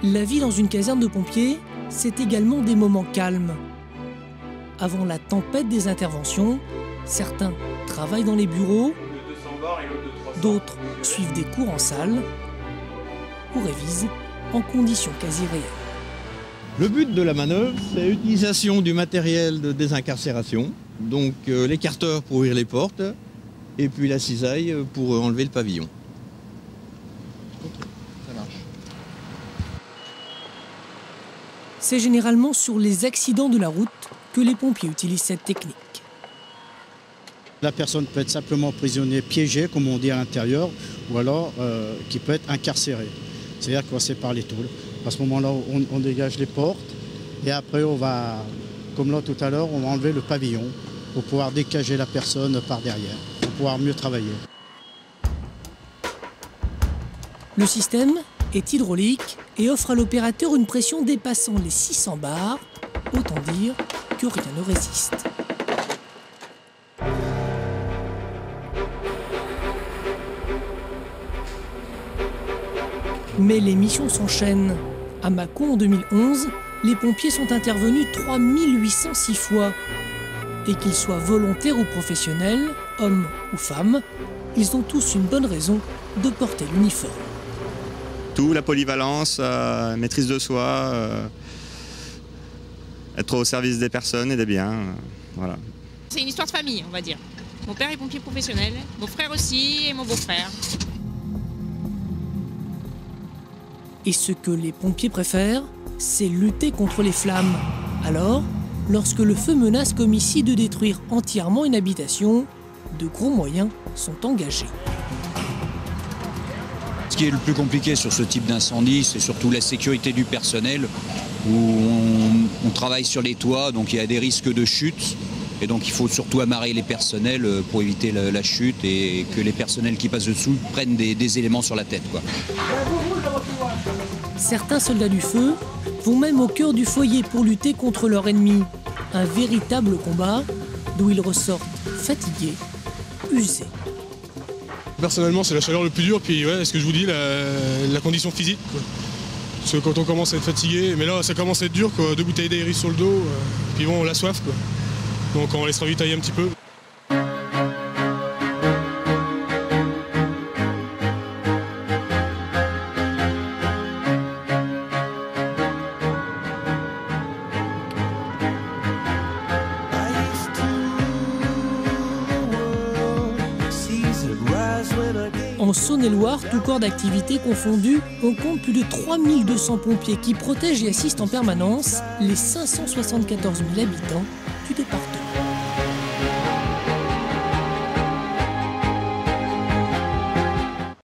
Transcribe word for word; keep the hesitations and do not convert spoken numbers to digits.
La vie dans une caserne de pompiers, c'est également des moments calmes. Avant la tempête des interventions, certains travaillent dans les bureaux, d'autres suivent des cours en salle ou révisent en conditions quasi réelles. Le but de la manœuvre, c'est l'utilisation du matériel de désincarcération, donc euh, l'écarteur pour ouvrir les portes et puis la cisaille pour enlever le pavillon. Ok, ça marche. C'est généralement sur les accidents de la route que les pompiers utilisent cette technique. La personne peut être simplement prisonnier piégé, comme on dit à l'intérieur, ou alors euh, qui peut être incarcéré. C'est-à-dire coincé par les tôles. À ce moment-là, on, on dégage les portes et après, on va, comme là tout à l'heure, on va enlever le pavillon pour pouvoir dégager la personne par derrière, pour pouvoir mieux travailler. Le système est hydraulique et offre à l'opérateur une pression dépassant les six cents bars, autant dire que rien ne résiste. Mais les missions s'enchaînent. À Mâcon en deux mille onze, les pompiers sont intervenus trois mille huit cent six fois. Et qu'ils soient volontaires ou professionnels, hommes ou femmes, ils ont tous une bonne raison de porter l'uniforme. Tout, la polyvalence, euh, maîtrise de soi, euh, être au service des personnes et des biens, euh, voilà. C'est une histoire de famille, on va dire. Mon père est pompier professionnel, mon frère aussi et mon beau-frère. Et ce que les pompiers préfèrent, c'est lutter contre les flammes. Alors, lorsque le feu menace comme ici de détruire entièrement une habitation, de gros moyens sont engagés. Ce qui est le plus compliqué sur ce type d'incendie, c'est surtout la sécurité du personnel, où on, on travaille sur les toits, donc il y a des risques de chute. Et donc il faut surtout amarrer les personnels pour éviter la, la chute et que les personnels qui passent dessous prennent des, des éléments sur la tête, quoi. Certains soldats du feu vont même au cœur du foyer pour lutter contre leur ennemi. Un véritable combat d'où ils ressortent fatigués, usés. Personnellement, c'est la chaleur le plus dur, puis ouais, ce que je vous dis, la, la condition physique, quoi. Parce que quand on commence à être fatigué, mais là ça commence à être dur, quoi. Deux bouteilles d'aéris sur le dos, euh, puis bon, on a soif, quoi. Donc on laisse ravitailler un petit peu. En Saône-et-Loire, tout corps d'activité confondu, on compte plus de trois mille deux cents pompiers qui protègent et assistent en permanence les cinq cent soixante-quatorze mille habitants du département.